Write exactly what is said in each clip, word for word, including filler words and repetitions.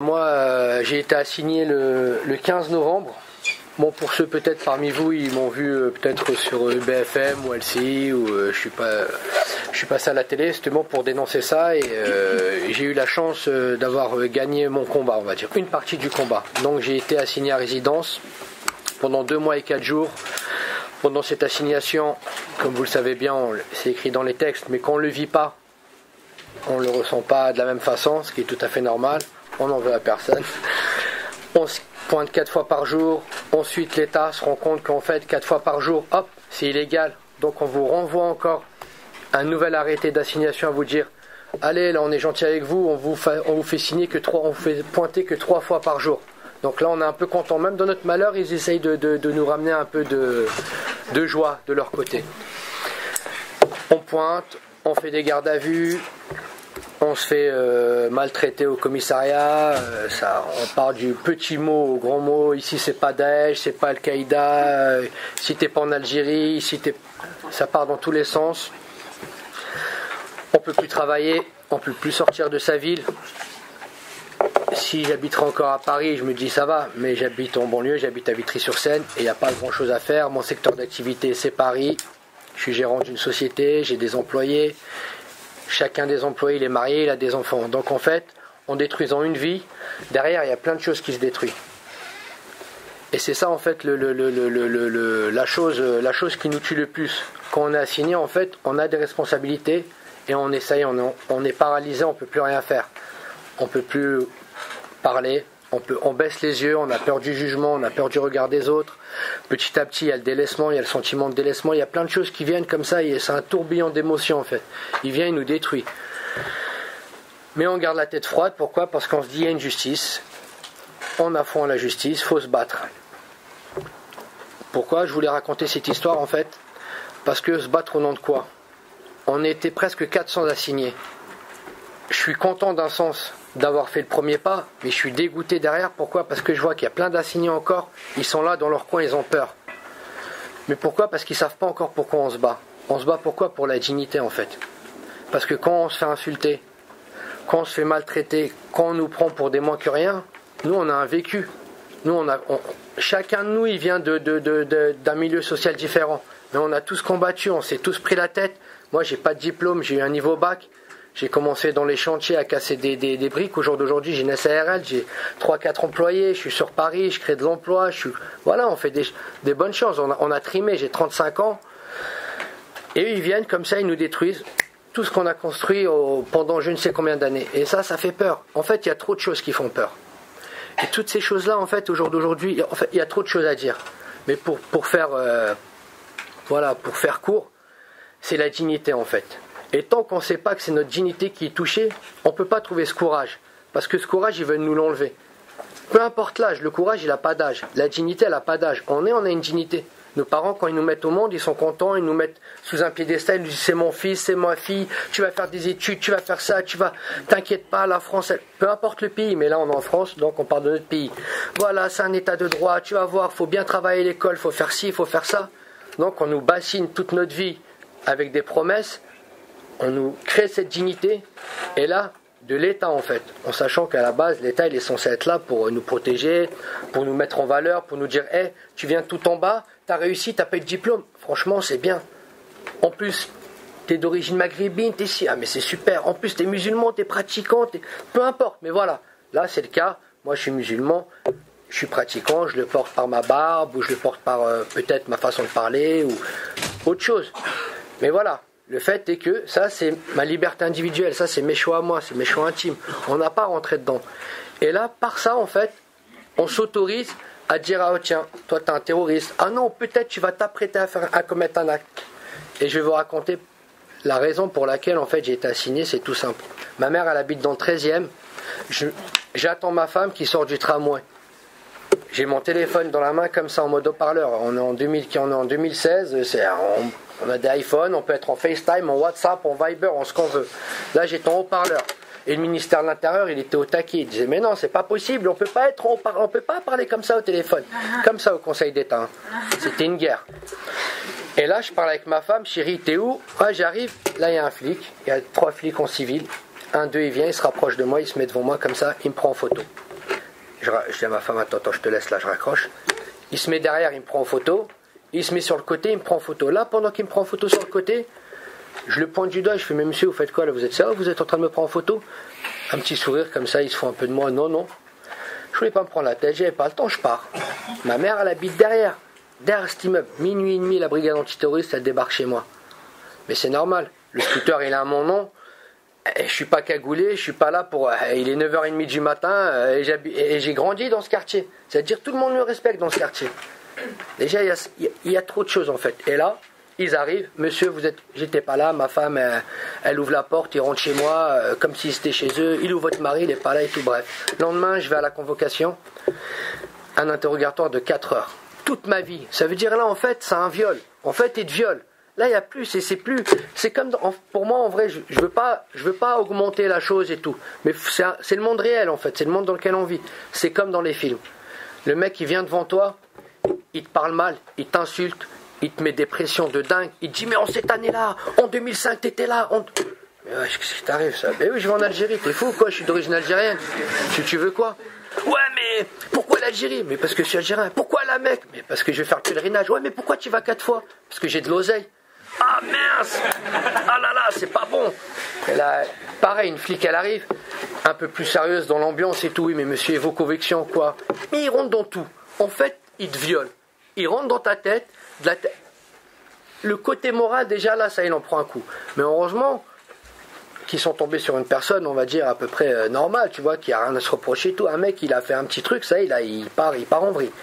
Moi, euh, j'ai été assigné le, le quinze novembre. Bon, pour ceux peut-être parmi vous, ils m'ont vu euh, peut-être sur euh, B F M ou L C I, ou euh, je suis pas, je suis passé à la télé, c'était bon pour dénoncer ça, et euh, j'ai eu la chance euh, d'avoir euh, gagné mon combat, on va dire, une partie du combat. Donc j'ai été assigné à résidence pendant deux mois et quatre jours. Pendant cette assignation, comme vous le savez bien, on, c'est écrit dans les textes, mais quand on ne le vit pas, on ne le ressent pas de la même façon, ce qui est tout à fait normal. On n'en veut à personne. On se pointe quatre fois par jour. Ensuite, l'État se rend compte qu'en fait, quatre fois par jour, hop, c'est illégal. Donc, on vous renvoie encore un nouvel arrêté d'assignation à vous dire allez, là, on est gentil avec vous, on vous fait, on vous fait signer que trois, on vous fait pointer que trois fois par jour. Donc là, on est un peu content. Même dans notre malheur, ils essayent de, de, de nous ramener un peu de, de joie de leur côté. On pointe, on fait des gardes à vue. On se fait euh, maltraiter au commissariat, euh, ça, on part du petit mot au grand mot. Ici c'est pas Daesh, c'est pas Al-Qaïda, euh, si t'es pas en Algérie, si t'es... ça part dans tous les sens. On peut plus travailler, on peut plus sortir de sa ville. Si j'habiterais encore à Paris, je me dis ça va, mais j'habite en banlieue, j'habite à Vitry-sur-Seine et il n'y a pas grand chose à faire. Mon secteur d'activité c'est Paris, je suis gérant d'une société, j'ai des employés. Chacun des employés, il est marié, il a des enfants. Donc en fait, en détruisant une vie, derrière, il y a plein de choses qui se détruisent. Et c'est ça en fait le, le, le, le, le, le, la, chose, la chose qui nous tue le plus. Quand on est assigné, en fait, on a des responsabilités et on essaye, on est, on est paralysé, on ne peut plus rien faire. On ne peut plus parler, on, peut, on baisse les yeux, on a peur du jugement, on a peur du regard des autres. Petit à petit, il y a le délaissement, il y a le sentiment de délaissement, il y a plein de choses qui viennent comme ça, et c'est un tourbillon d'émotions en fait. Il vient, il nous détruit. Mais on garde la tête froide, pourquoi ? Parce qu'on se dit il y a une justice, on a foi en la justice, il faut se battre. Pourquoi je voulais raconter cette histoire en fait ? Parce que se battre au nom de quoi ? On était presque quatre cents assignés. Je suis content d'un sens d'avoir fait le premier pas, mais je suis dégoûté derrière. Pourquoi ? Parce que je vois qu'il y a plein d'assignés encore, ils sont là dans leur coin, ils ont peur. Mais pourquoi ? Parce qu'ils ne savent pas encore pourquoi on se bat. On se bat pourquoi ? Pour la dignité en fait. Parce que quand on se fait insulter, quand on se fait maltraiter, quand on nous prend pour des moins que rien, nous on a un vécu. Nous, on a, on, chacun de nous il vient de, de, de, de, d'un milieu social différent. Mais on a tous combattu, on s'est tous pris la tête. Moi j'ai pas de diplôme, j'ai eu un niveau bac. J'ai commencé dans les chantiers à casser des, des, des briques. Au jour d'aujourd'hui, j'ai une S A R L, j'ai trois quatre employés, je suis sur Paris, je crée de l'emploi. Je suis... Voilà, on fait des, des bonnes choses. On a, on a trimé, j'ai trente-cinq ans. Et eux, ils viennent comme ça, ils nous détruisent tout ce qu'on a construit au, pendant je ne sais combien d'années. Et ça, ça fait peur. En fait, il y a trop de choses qui font peur. Et toutes ces choses-là, en fait, au jour d'aujourd'hui, en fait, il y a trop de choses à dire. Mais pour, pour, faire, euh, voilà, pour faire court, c'est la dignité, en fait. Et tant qu'on ne sait pas que c'est notre dignité qui est touchée, on ne peut pas trouver ce courage. Parce que ce courage, ils veulent nous l'enlever. Peu importe l'âge, le courage, il n'a pas d'âge. La dignité, elle n'a pas d'âge. On est, on a une dignité. Nos parents, quand ils nous mettent au monde, ils sont contents, ils nous mettent sous un piédestal, ils nous disent c'est mon fils, c'est ma fille, tu vas faire des études, tu vas faire ça, tu vas... T'inquiète pas, la France, elle... peu importe le pays, mais là on est en France, donc on parle de notre pays. Voilà, c'est un état de droit, tu vas voir, il faut bien travailler à l'école, il faut faire ci, il faut faire ça. Donc on nous bassine toute notre vie avec des promesses. On nous crée cette dignité, et là, de l'État en fait, en sachant qu'à la base, l'État il est censé être là pour nous protéger, pour nous mettre en valeur, pour nous dire « Hey, tu viens tout en bas, t'as réussi, t'as pas eu de diplôme, franchement c'est bien. En plus, t'es d'origine maghrébine, t'es si, ah mais c'est super, en plus t'es musulman, t'es pratiquant, t'es... peu importe, mais voilà, là c'est le cas, moi je suis musulman, je suis pratiquant, je le porte par ma barbe, ou je le porte par euh, peut-être ma façon de parler, ou autre chose, mais voilà. Le fait est que ça, c'est ma liberté individuelle, ça, c'est mes choix à moi, c'est mes choix intimes. On n'a pas à rentrer dedans. Et là, par ça, en fait, on s'autorise à dire, ah oh, tiens, toi, t'es un terroriste. Ah non, peut-être tu vas t'apprêter à, faire, à commettre un acte. Et je vais vous raconter la raison pour laquelle, en fait, j'ai été assigné, c'est tout simple. Ma mère, elle habite dans le treizième. Je, j'attends ma femme qui sort du tramway. J'ai mon téléphone dans la main comme ça en mode haut-parleur. On est en, deux mille, on est en deux mille seize, c'est, on, on a des iPhones, on peut être en FaceTime, en WhatsApp, en Viber, en ce qu'on veut. Là j'étais en haut-parleur. Et le ministère de l'Intérieur, il était au taquet. Il disait mais non, c'est pas possible, on peut pas être en haut-parleur, on peut pas parler comme ça au téléphone. Comme ça au Conseil d'État. Hein. C'était une guerre. Et là je parle avec ma femme, chérie, t'es où ? Ouais, j'arrive. Là il y a un flic, il y a trois flics en civil. Un d'eux il vient, il se rapproche de moi, il se met devant moi comme ça, il me prend en photo. Je, je dis à ma femme, attends, attends, je te laisse là, je raccroche. Il se met derrière, il me prend en photo. Il se met sur le côté, il me prend en photo. Là, pendant qu'il me prend en photo sur le côté, je le pointe du doigt, je fais, mais monsieur, vous faites quoi là? Vous êtes sérieux? Vous êtes en train de me prendre en photo? Un petit sourire comme ça, il se fout un peu de moi. Non, non. Je voulais pas me prendre la tête, j'avais pas le temps, je pars. Ma mère, elle habite derrière. Derrière cet immeuble. Minuit et demi, la brigade antiterroriste, elle débarque chez moi. Mais c'est normal. Le scooter, il a mon nom. Et je suis pas cagoulé, je suis pas là pour... Il est neuf heures trente du matin et j'ai grandi dans ce quartier. C'est-à-dire tout le monde me respecte dans ce quartier. Déjà, il y, a, il y a trop de choses en fait. Et là, ils arrivent. Monsieur, vous êtes... J'étais pas là. Ma femme, elle, elle ouvre la porte. Ils rentrent chez moi euh, comme s'ils étaient chez eux. Il ou votre mari, il n'est pas là et tout. Bref. Le lendemain, je vais à la convocation. Un interrogatoire de quatre heures. Toute ma vie. Ça veut dire là, en fait, c'est un viol. En fait, il te viole. Là, il n'y a plus, et c'est plus. C'est comme dans, pour moi, en vrai, je, je veux pas, je veux pas augmenter la chose et tout. Mais c'est, c'est le monde réel, en fait. C'est le monde dans lequel on vit. C'est comme dans les films. Le mec, il vient devant toi, il te parle mal, il t'insulte, il te met des pressions de dingue. Il te dit, mais en cette année-là, en deux mille cinq, t'étais là. On... Mais ouais, qu'est-ce qui t'arrive, ça? Mais oui, je vais en Algérie. T'es fou, quoi? Je suis d'origine algérienne. Tu, tu veux quoi? Ouais, mais pourquoi l'Algérie? Mais parce que je suis algérien. Pourquoi la Mecque? Mais parce que je vais faire le pèlerinage. Ouais, mais pourquoi tu vas quatre fois? Parce que j'ai de l'oseille. Ah mince! Ah là là, c'est pas bon! Et là, pareil, une flic, elle arrive, un peu plus sérieuse dans l'ambiance et tout. Oui, mais monsieur, et vos convictions, quoi? Mais il rentre dans tout. En fait, il te viole. Il rentre dans ta tête, de la tête. Le côté moral, déjà là, ça, il en prend un coup. Mais heureusement qu'ils sont tombés sur une personne, on va dire, à peu près euh, normale, tu vois, qui a rien à se reprocher et tout. Un mec, il a fait un petit truc, ça, il, a, il, part, il part en vrille.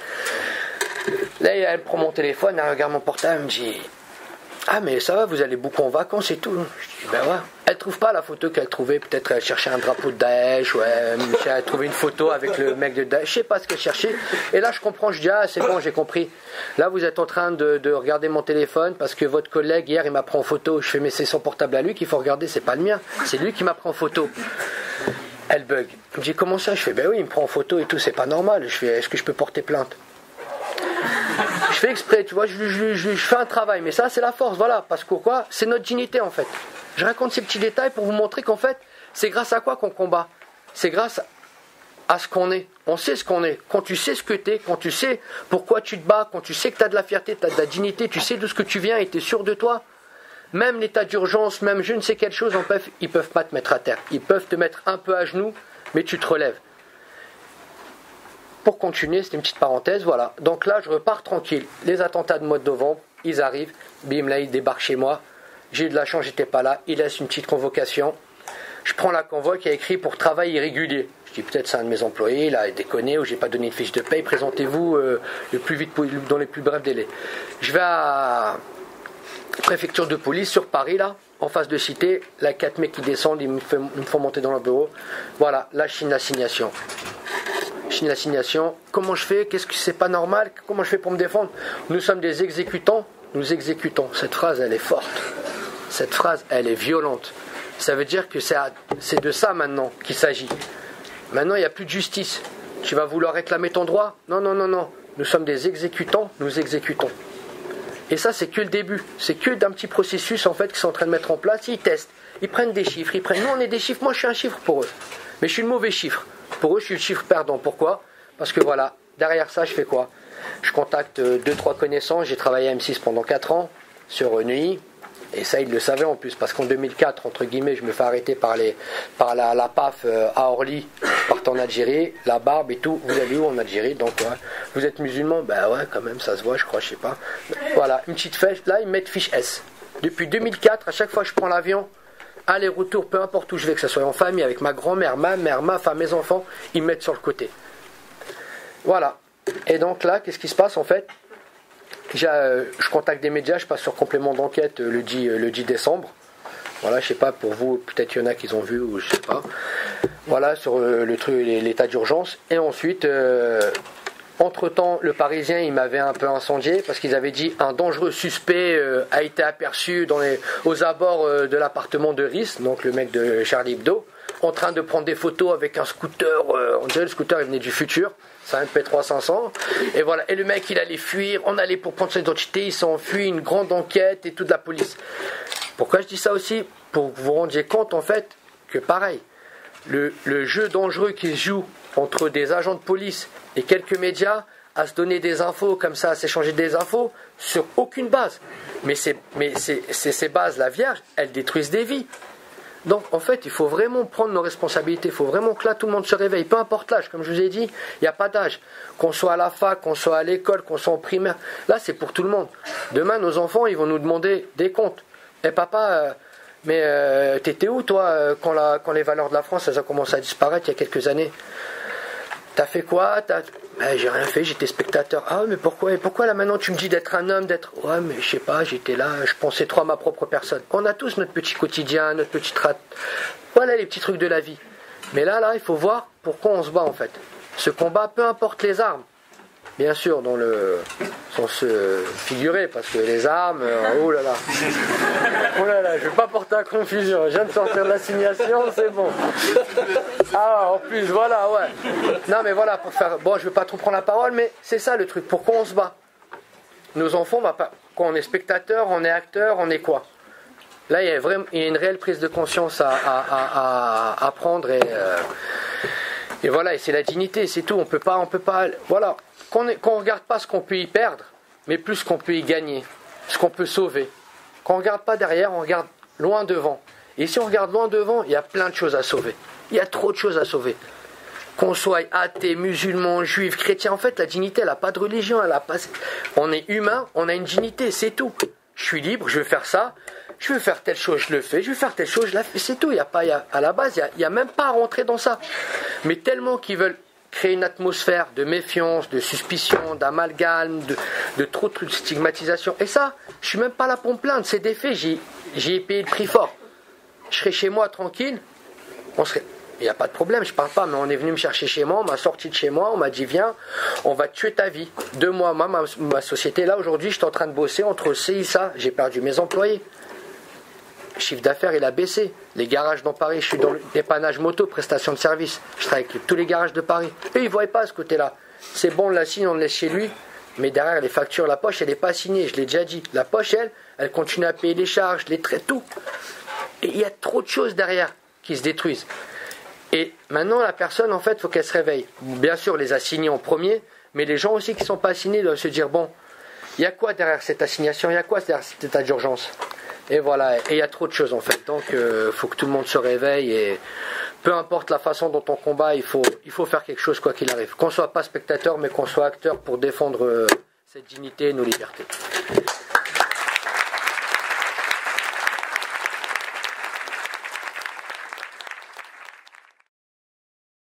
Là, elle prend mon téléphone, elle regarde mon portable, elle me dit... Ah mais ça va, vous allez beaucoup en vacances et tout. Je dis ben ouais. Elle trouve pas la photo qu'elle trouvait, peut-être elle cherchait un drapeau de Daesh, ouais, elle a trouvé une photo avec le mec de Daesh, je sais pas ce qu'elle cherchait. Et là je comprends, je dis ah c'est bon, j'ai compris. Là vous êtes en train de, de regarder mon téléphone parce que votre collègue hier il m'a pris en photo. Je fais mais c'est son portable à lui qu'il faut regarder, c'est pas le mien, c'est lui qui m'a pris en photo. Elle bug. Je dis comment ça? Je fais ben oui il me prend en photo et tout, c'est pas normal. Je fais est-ce que je peux porter plainte? Je fais exprès, tu vois, je, je, je, je fais un travail, mais ça c'est la force, voilà, parce que quoi, c'est notre dignité en fait. Je raconte ces petits détails pour vous montrer qu'en fait, c'est grâce à quoi qu'on combat. C'est grâce à ce qu'on est. On sait ce qu'on est. Quand tu sais ce que tu es, quand tu sais pourquoi tu te bats, quand tu sais que tu as de la fierté, tu as de la dignité, tu sais d'où ce que tu viens et tu es sûr de toi, même l'état d'urgence, même je ne sais quelle chose, en peuvent, ils ne peuvent pas te mettre à terre. Ils peuvent te mettre un peu à genoux, mais tu te relèves. Pour continuer, c'est une petite parenthèse, voilà. Donc là, je repars tranquille. Les attentats de mois de novembre, ils arrivent. Bim, là, ils débarquent chez moi. J'ai eu de la chance, j'étais pas là. Ils laissent une petite convocation. Je prends la convoi qui a écrit pour travail irrégulier. Je dis peut-être c'est un de mes employés, il a déconné ou j'ai pas donné une fiche de paye. Présentez-vous euh, le plus vite possible, dans les plus brefs délais. Je vais à la préfecture de police sur Paris, là, en face de Cité. Là, quatre mecs qui descendent, ils me, fait, ils me font monter dans leur bureau. Voilà, là, je signe l'assignation. Je signe l'assignation. Comment je fais? Qu'est-ce que c'est pas normal? Comment je fais pour me défendre? Nous sommes des exécutants. Nous exécutons. Cette phrase, elle est forte. Cette phrase, elle est violente. Ça veut dire que c'est, à, c'est de ça maintenant qu'il s'agit. Maintenant, il n'y a plus de justice. Tu vas vouloir réclamer ton droit? Non, non, non, non. Nous sommes des exécutants. Nous exécutons. Et ça, c'est que le début. C'est que d'un petit processus en fait qu'ils sont en train de mettre en place. Ils testent. Ils prennent des chiffres. Ils prennent. Nous, on est des chiffres. Moi, je suis un chiffre pour eux. Mais je suis le mauvais chiffre. Pour eux, je suis le chiffre perdant. Pourquoi? Parce que voilà, derrière ça, je fais quoi? Je contacte deux trois connaissances. J'ai travaillé à M six pendant quatre ans sur Neuilly. Et ça, ils le savaient en plus. Parce qu'en deux mille quatre, entre guillemets, je me fais arrêter par, les, par la, la P A F à Orly. Je parte en Algérie, la barbe et tout. Vous allez où en Algérie? Donc, ouais. Vous êtes musulman? Ben ouais, quand même, ça se voit, je crois, je sais pas. Voilà, une petite fiche. Là, ils me mettent fiche S. Depuis deux mille quatre, à chaque fois que je prends l'avion, aller-retour, peu importe où je vais, que ce soit en famille, avec ma grand-mère, ma mère, ma femme, mes enfants, ils me mettent sur le côté. Voilà. Et donc là, qu'est-ce qui se passe en fait? J'ai, euh, je contacte des médias, je passe sur complément d'enquête euh, le, dix, euh, le dix décembre. Voilà, je sais pas, pour vous, peut-être il y en a qui ont vu, ou je sais pas. Voilà, sur euh, le truc, l'état d'urgence. Et ensuite, euh, entre-temps, le Parisien, il m'avait un peu incendié parce qu'ils avaient dit un dangereux suspect euh, a été aperçu dans les, aux abords euh, de l'appartement de Riss, donc le mec de Charlie Hebdo, en train de prendre des photos avec un scooter. Euh, on dirait le scooter, il venait du futur. C'est un P trois cinq cents. Et voilà. Et le mec, il allait fuir. On allait pour prendre son identité. Il s'est enfui. Une grande enquête et toute la police. Pourquoi je dis ça aussi? Pour que vous vous rendiez compte, en fait, que pareil, le, le jeu dangereux qui se joue entre des agents de police et quelques médias à se donner des infos comme ça, à s'échanger des infos sur aucune base. Mais, c'est, mais c'est, c'est ces bases-là vierges, elles détruisent des vies. Donc en fait, il faut vraiment prendre nos responsabilités, il faut vraiment que là tout le monde se réveille, peu importe l'âge, comme je vous ai dit, il n'y a pas d'âge. Qu'on soit à la fac, qu'on soit à l'école, qu'on soit en primaire, là c'est pour tout le monde. Demain, nos enfants, ils vont nous demander des comptes. Eh papa, euh, mais euh, t'étais où toi euh, quand, la, quand les valeurs de la France, elles ont commencé à disparaître il y a quelques années? T'as fait quoi? T'as... Ben, j'ai rien fait, j'étais spectateur. Ah mais pourquoi? Et pourquoi là maintenant tu me dis d'être un homme, d'être... Ouais mais je sais pas, j'étais là, je pensais trop à ma propre personne. On a tous notre petit quotidien, notre petite rate. Voilà les petits trucs de la vie. Mais là, là, il faut voir pourquoi on se bat en fait. Ce combat, peu importe les armes. Bien sûr, dans le sens euh, figuré, parce que les armes, euh, oh là là, oh là là, je ne vais pas porter à confusion, je viens de sortir de l'assignation, c'est bon. Ah, en plus, voilà, ouais. Non, mais voilà, pour faire, bon, je ne vais pas trop prendre la parole, mais c'est ça le truc, pourquoi on se bat? Nos enfants, bah, pas, quand on est spectateur, on est acteur, on est quoi? Là, il y a, vraiment, il y a une réelle prise de conscience à, à, à, à prendre, et, euh, et voilà, et c'est la dignité, c'est tout, on peut pas, on peut pas, voilà. Qu'on ne regarde pas ce qu'on peut y perdre, mais plus ce qu'on peut y gagner, ce qu'on peut sauver. Qu'on ne regarde pas derrière, on regarde loin devant. Et si on regarde loin devant, il y a plein de choses à sauver. Il y a trop de choses à sauver. Qu'on soit athée, musulman, juif, chrétien, en fait, la dignité, elle n'a pas de religion. Elle a pas... On est humain, on a une dignité, c'est tout. Je suis libre, je veux faire ça, je veux faire telle chose, je le fais, je veux faire telle chose, je la fais, c'est tout. Il y a pas, il y a, à la base, il n'y a, a même pas à rentrer dans ça. Mais tellement qu'ils veulent créer une atmosphère de méfiance, de suspicion, d'amalgame, de, de trop de stigmatisation. Et ça, je suis même pas là pour me plaindre. C'est des faits, j'y, j'y ai payé le prix fort. Je serais chez moi tranquille, on serait... il n'y a pas de problème, je parle pas, mais on est venu me chercher chez moi, on m'a sorti de chez moi, on m'a dit viens, on va tuer ta vie. Deux mois, moi, ma, ma société, là aujourd'hui, je suis en train de bosser entre C I S A, j'ai perdu mes employés. Le chiffre d'affaires, il a baissé. Les garages dans Paris, je suis dans le dépannage moto, prestation de service. Je travaille avec tous les garages de Paris. Eux, ils ne voient pas ce côté-là. C'est bon, on la signe, on le laisse chez lui. Mais derrière, les factures, la poche, elle n'est pas signée. Je l'ai déjà dit. La poche, elle, elle continue à payer les charges, les traits, tout. Et il y a trop de choses derrière qui se détruisent. Et maintenant, la personne, en fait, il faut qu'elle se réveille. Bien sûr, les assignés en premier, mais les gens aussi qui ne sont pas assignés doivent se dire, bon, il y a quoi derrière cette assignation? Il y a quoi derrière cet état d'urgence? Et voilà, et il y a trop de choses en fait. Donc, il euh, faut que tout le monde se réveille et peu importe la façon dont on combat, il faut, il faut faire quelque chose quoi qu'il arrive. Qu'on ne soit pas spectateur, mais qu'on soit acteur pour défendre euh, cette dignité et nos libertés.